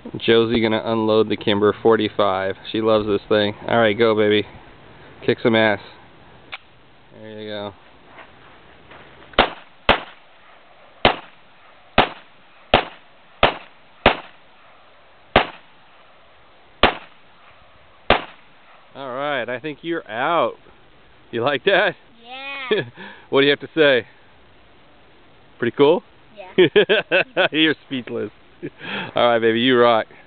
Josie gonna unload the Kimber 45. She loves this thing. Alright, go baby. Kick some ass. There you go. Alright, I think you're out. You like that? Yeah. What do you have to say? Pretty cool? Yeah. You're speechless. Alright baby, you rock.